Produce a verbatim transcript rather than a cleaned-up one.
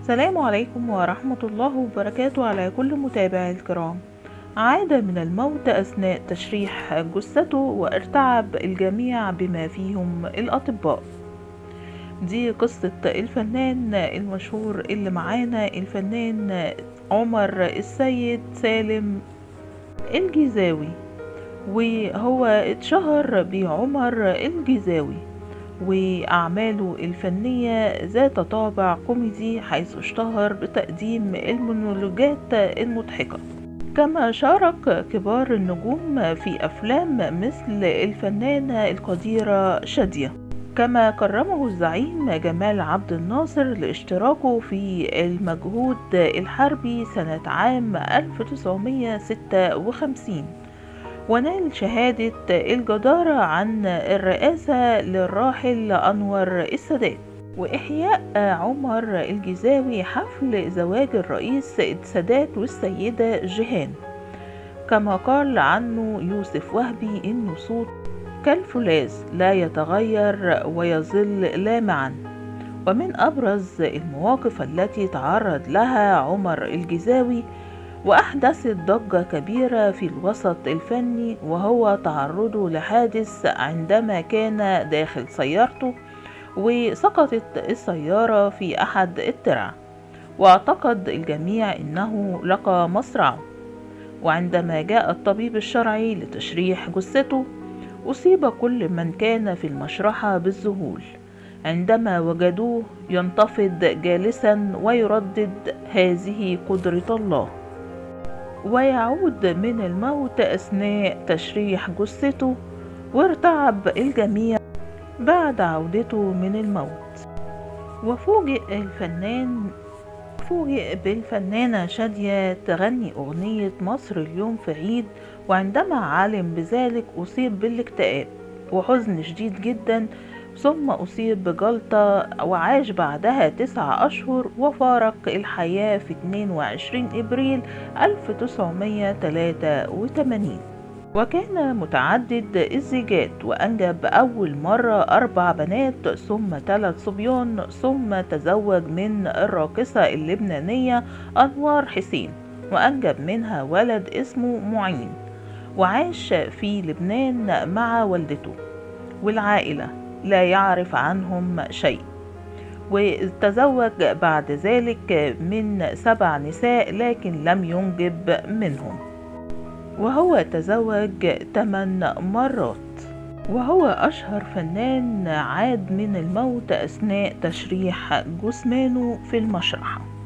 السلام عليكم ورحمة الله وبركاته على كل متابعي الكرام. عاد من الموت أثناء تشريح جثته وارتعب الجميع بما فيهم الأطباء. دي قصة الفنان المشهور اللي معانا، الفنان عمر السيد سالم الجيزاوي، وهو اتشهر بعمر الجيزاوي، وأعماله الفنية ذات طابع كوميدي حيث اشتهر بتقديم المونولوجات المضحكة. كما شارك كبار النجوم في أفلام مثل الفنانة القديرة شادية. كما كرمه الزعيم جمال عبد الناصر لاشتراكه في المجهود الحربي سنة عام ألف وتسعمائة وستة وخمسين، ونال شهادة الجدارة عن الرئاسة للراحل أنور السادات. وإحياء عمر الجيزاوي حفل زواج الرئيس السادات والسيدة جيهان. كما قال عنه يوسف وهبي إنه صوت كالفولاذ لا يتغير ويظل لامعا. ومن أبرز المواقف التي تعرض لها عمر الجيزاوي وأحدثت ضجة كبيرة في الوسط الفني وهو تعرضه لحادث عندما كان داخل سيارته وسقطت السيارة في أحد الترع، واعتقد الجميع أنه لقى مصرعه. وعندما جاء الطبيب الشرعي لتشريح جثته أصيب كل من كان في المشرحة بالذهول عندما وجدوه ينتفض جالسا ويردد هذه قدرة الله، ويعود من الموت أثناء تشريح جثته، وارتعب الجميع بعد عودته من الموت. وفوجئ الفنان فوجئ بالفنانة شادية تغني أغنية مصر اليوم في عيد، وعندما علم بذلك أصيب بالاكتئاب وحزن شديد جدا، ثم أصيب بجلطة وعاش بعدها تسعة أشهر وفارق الحياة في اثنين وعشرين إبريل ألف وتسعمائة وثلاثة وثمانين. وكان متعدد الزيجات وأنجب أول مرة أربع بنات ثم ثلاث صبيان، ثم تزوج من الراقصة اللبنانية أنوار حسين وأنجب منها ولد اسمه معين، وعاش في لبنان مع والدته والعائلة لا يعرف عنهم شيء. وتزوج بعد ذلك من سبع نساء لكن لم ينجب منهم، وهو تزوج ثمان مرات. وهو أشهر فنان عاد من الموت أثناء تشريح جثمانه في المشرحة.